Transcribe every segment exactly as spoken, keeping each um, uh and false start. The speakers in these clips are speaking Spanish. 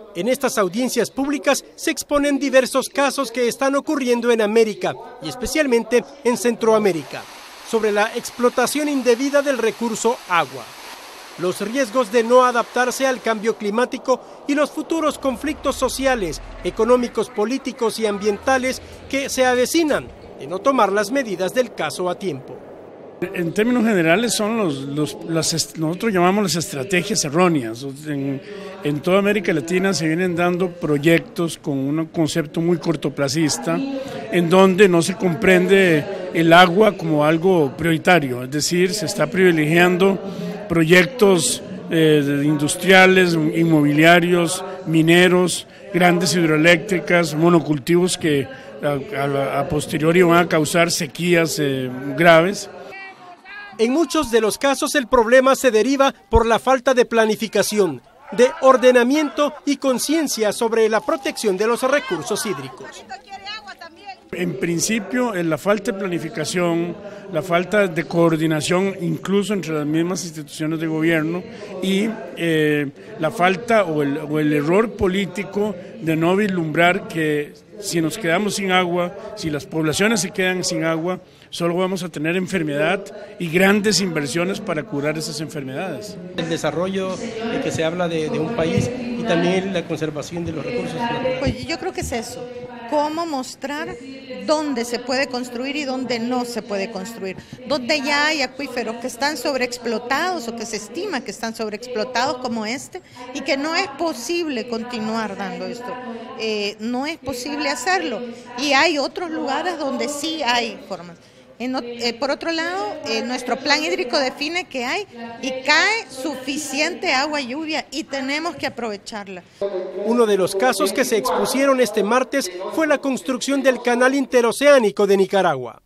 En estas audiencias públicas se exponen diversos casos que están ocurriendo en América y especialmente en Centroamérica, sobre la explotación indebida del recurso agua, los riesgos de no adaptarse al cambio climático y los futuros conflictos sociales, económicos, políticos y ambientales que se avecinan de no tomar las medidas del caso a tiempo. En términos generales son los, los las, nosotros llamamos las estrategias erróneas. En, en toda América Latina se vienen dando proyectos con un concepto muy cortoplacista, en donde no se comprende el agua como algo prioritario, es decir, se está privilegiando proyectos eh, industriales, inmobiliarios, mineros, grandes hidroeléctricas, monocultivos que a, a, a posteriori van a causar sequías eh, graves. En muchos de los casos el problema se deriva por la falta de planificación, de ordenamiento y conciencia sobre la protección de los recursos hídricos. En principio, la falta de planificación, la falta de coordinación incluso entre las mismas instituciones de gobierno y eh, la falta o el, o el error político de no vislumbrar que si nos quedamos sin agua, si las poblaciones se quedan sin agua, solo vamos a tener enfermedad y grandes inversiones para curar esas enfermedades. El desarrollo de que se habla de, de un país y también la conservación de los recursos naturales. Pues yo creo que es eso, cómo mostrar dónde se puede construir y dónde no se puede construir, dónde ya hay acuíferos que están sobreexplotados o que se estima que están sobreexplotados como este y que no es posible continuar dando esto, eh, no es posible hacerlo y hay otros lugares donde sí hay formas. En, eh, por otro lado, eh, nuestro plan hídrico define que hay y cae suficiente agua y lluvia y tenemos que aprovecharla. Uno de los casos que se expusieron este martes fue la construcción del canal interoceánico de Nicaragua.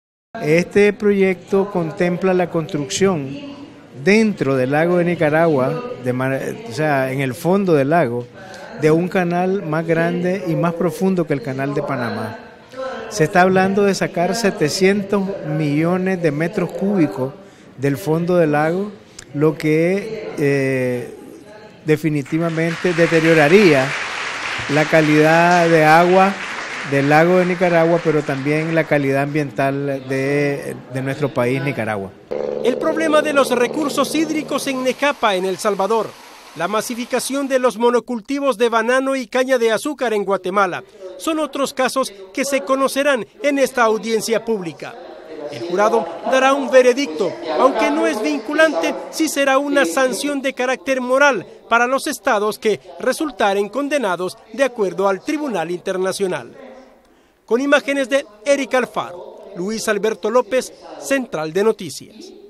Este proyecto contempla la construcción dentro del lago de Nicaragua, de, o sea, en el fondo del lago, de un canal más grande y más profundo que el canal de Panamá. Se está hablando de sacar setecientos millones de metros cúbicos del fondo del lago, lo que eh, definitivamente deterioraría la calidad de agua del lago de Nicaragua, pero también la calidad ambiental de, de nuestro país, Nicaragua. El problema de los recursos hídricos en Nejapa, en El Salvador, la masificación de los monocultivos de banano y caña de azúcar en Guatemala, son otros casos que se conocerán en esta audiencia pública. El jurado dará un veredicto, aunque no es vinculante, sí será una sanción de carácter moral para los estados que resultaren condenados de acuerdo al Tribunal Internacional. Con imágenes de Erika Alfaro, Luis Alberto López, Central de Noticias.